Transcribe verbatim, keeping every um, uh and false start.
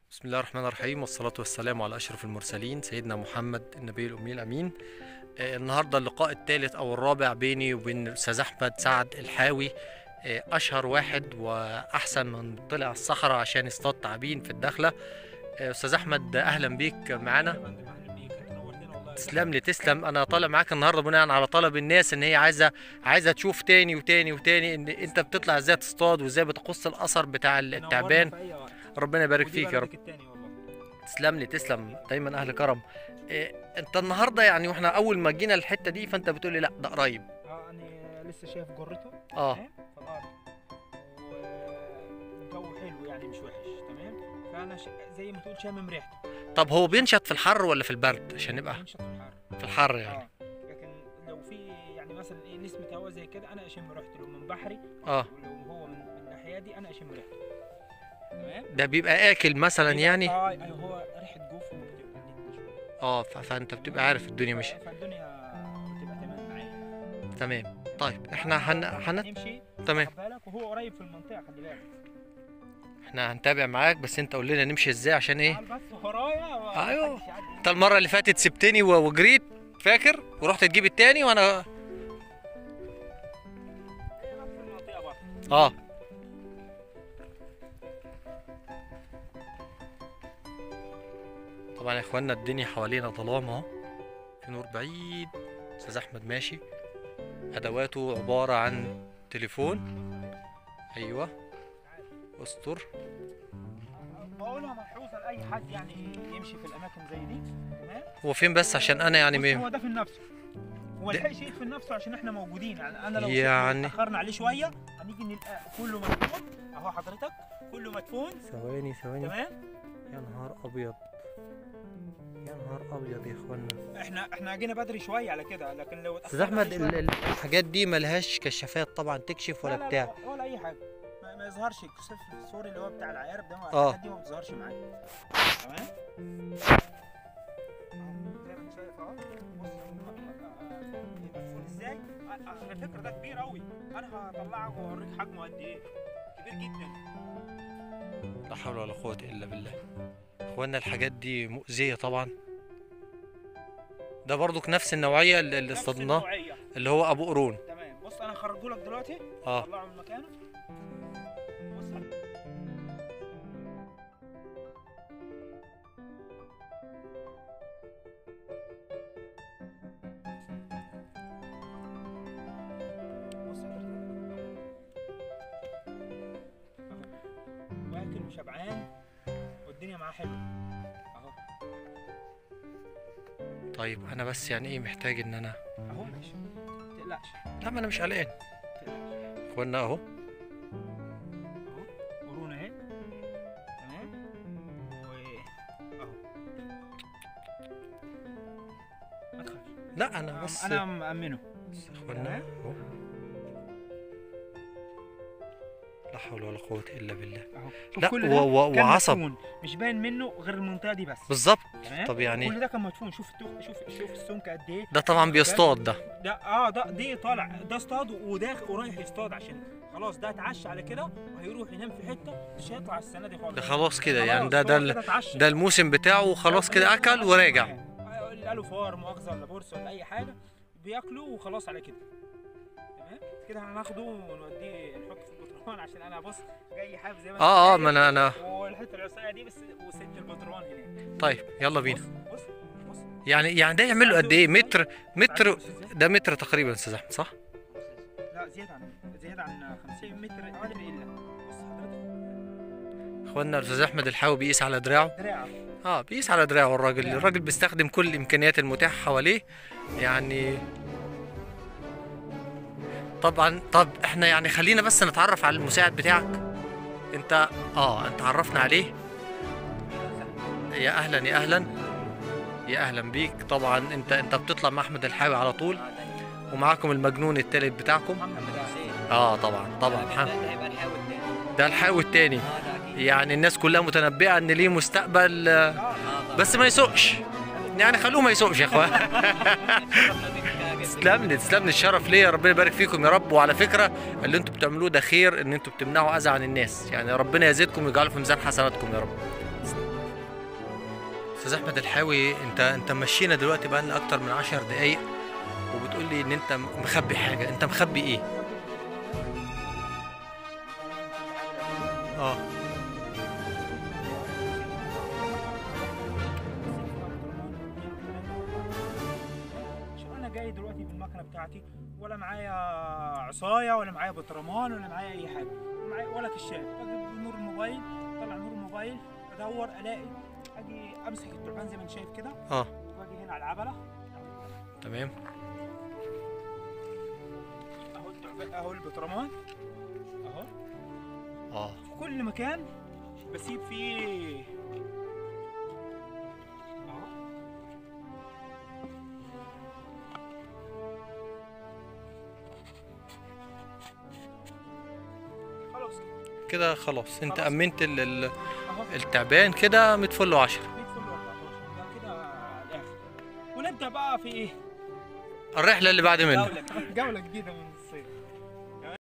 بسم الله الرحمن الرحيم، والصلاة والسلام على أشرف المرسلين سيدنا محمد النبي الأمي الأمين. آه النهاردة اللقاء الثالث أو الرابع بيني وبين الأستاذ أحمد سعد الحاوي، آه أشهر واحد وأحسن من طلع الصحراء عشان يصطاد تعابين في الدخلة. آه أستاذ أحمد، أهلا بيك معانا. تسلم لي تسلم. أنا طالع معاك النهاردة بناء على طلب الناس إن هي عايزة عايزة تشوف تاني وتاني وتاني إن أنت بتطلع إزاي تصطاد وإزاي بتقص الأثر بتاع التعبان. ربنا يبارك فيك يا رب. تسلم لي تسلم، دايما اهل كرم. إيه انت النهارده يعني واحنا اول ما جينا الحته دي فانت بتقول لي لا ده قريب. اه انا لسه شايف جرته اه في الارض، والجو حلو يعني مش وحش تمام. فانا ش... زي ما تقول شامم ريحته. طب هو بينشط في الحر ولا في البرد عشان نبقى بينشط في الحر؟ في الحر يعني. اه لكن لو في يعني مثلا ايه نسمه هواء زي كده انا اشم ريحته، لو من بحري اه ولو هو من من الناحيه دي انا اشم ريحته تمام. ده بيبقى اكل مثلا يعني. اه ايوه هو ريحه جوف وبتبقى لذيذة شويه. اه ف- فانت بتبقى عارف الدنيا ماشيه. فالدنيا بتبقى تمام معايا. تمام. طيب احنا هن هن نمشي. تمام. خد بالك وهو قريب في المنطقه، خلي بالك. احنا هنتابع معاك، بس انت قول لنا نمشي ازاي عشان ايه. تعال بس ورايا. ايوه. محدش يعدي. انت المره اللي فاتت سبتني و- وجريت فاكر ورحت تجيب التاني وانا هي نفس المنطقه برضه. اه طبعا يا اخوانا الدنيا حوالينا ظلام اهو، في نور بعيد. استاذ احمد ماشي، ادواته عباره عن تليفون. ايوه استر. بقولها ملحوظه لاي حد يعني يمشي في الاماكن زي دي تمام. هو فين بس عشان انا يعني بص مي... هو ده في نفسه، هو ده- لحقش يدفن نفسه عشان احنا موجودين. يعني انا لو يعني- اخرنا عليه شويه هنيجي نلقى كله مدفون اهو حضرتك، كله مدفون ثواني ثواني. تمام. يا نهار ابيض، يا نهار ابيض يا اخوانا. احنا احنا جينا بدري شويه على كده، لكن لو استاذ اتأخرنا احمد عليه ال- شوية- ال- الحاجات دي ملهاش كشافات طبعا تكشف ولا لا لا بتاع. لا ولا اي حاجه، ما, ما يظهرش الكشاف السوري اللي هو بتاع العقارب ده. آه. الحاجات دي ما بتظهرش معايا تمام. زي ما انت شايف اهو. بص مدفون ازاي. على فكره ده كبير قوي، انا هطلعك واوريك حجمه قد ايه. كبير جدا. لا حول ولا قوة الا بالله. اخوانا الحاجات دي مؤذية طبعا. ده برضك نفس النوعية اللي اللي نفس اصطدناه، النوعية. اللي هو ابو قرون. تمام. بص انا هخرجه لك دلوقتي. اه طلعه من مكانه. بص بص حضرتك اهو، واكل وشبعان والدنيا معاه حلوه اهو. طيب انا بس يعني ايه محتاج ان انا. اهو ماشي ما تقلقش لا ما انا مش قلقان. ما تقلقش. اخوانا اهو. اهو قرون اهي تمام. و اهو ما تخافش. لا انا بس انا مأمنه. اخوانا اهو. لا حول ولا قوة الا بالله. اهو لا كل و- ده و- كان وعصب. مدفون، مش باين منه غير المنطقه دي بس. بالظبط. تمام. طب يعني كل ده كان مدفون. شوف التو... شوف شوف السمك قد ايه. ده طبعا بيصطاد ده. ده اه ده دي طالع ده اصطاد وداخل ورايح يصطاد عشان خلاص ده اتعشى على كده وهيروح ينام في حته مش هيطلع السنه دي خالص. ده خلاص كده خلاص يعني ده ده هو ال- كده اتعشى. ده الموسم بتاعه وخلاص كده اكل وراجع. اللي قالوا فار مؤاخذه ولا بورس ولا اي حاجه بياكلوا وخلاص على كده تمام. كده هناخده ونوديه نحطه في البطرمان عشان انا بص جاي حابب زي ما انت اه اه شايف. ما انا انا والحته العصايه دي بس وست البطرمان هناك. طيب يلا بينا. بص بص بص يعني يعني ده يعمل له قد ايه؟ متر متر بص ازاي؟ ده متر تقريبا يا استاذ احمد صح؟ لا زياده عن زياده عن خمسين متر اقل الا. بص حضرتك اخوانا الاستاذ احمد الحاوي بيقيس على دراعه. دراعه. اه بيقيس على دراعه الراجل. دراعه. الراجل بيستخدم كل الامكانيات المتاحه حواليه يعني. طبعا. طب احنا يعني خلينا بس نتعرف على المساعد بتاعك. انت اه انت عرفنا عليه. يا اهلا يا اهلا يا اهلا بيك. طبعا انت انت بتطلع مع احمد الحاوي على طول، ومعاكم المجنون التالت بتاعكم. محمد حسين. اه طبعا طبعا ده محمد. ده هيبقى الحاوي التاني. ده الحاوي التاني. اه ده اكيد. يعني الناس كلها متنبئة ان ليه مستقبل، آه، اه طبعا. بس ما يسوقش. يعني خلوه ما يسوقش يا اخوان. تسلم لي تسلم لي، الشرف ليا. ربنا يبارك فيكم يا رب. وعلى فكره اللي انتم بتعملوه ده خير، ان انتم بتمنعوا اذى عن الناس. يعني ربنا يزيدكم ويجعله في ميزان حسناتكم يا رب. استاذ احمد الحاوي، انت انت مشينا دلوقتي بقى لنا اكتر من عشر دقايق وبتقول لي ان انت مخبي حاجه، انت مخبي ايه؟ اه عشان انا جاي دلوقتي بالمكنه بتاعتي، ولا معايا عصايه ولا معايا بطرمان ولا معايا اي حاجه، معايا ولا كشاف. اجيب نور الموبايل، طلع نور الموبايل ادور الاقي، اجي امسك التعبان زي ما انت شايف كده، اه واجي هنا على العبله تمام. اهو التعبان اهو البطرمان اهو اه في كل مكان بسيب فيه اهو. خلاص كده خلاص انت خلاص. امنت ال- ال- اهو التعبان كده متفل له عشرة. مية فل وأربعتاشر ده كده على الاخر. ونبدا بقى في ايه؟ الرحله اللي بعد منه. جولة. جوله جديده من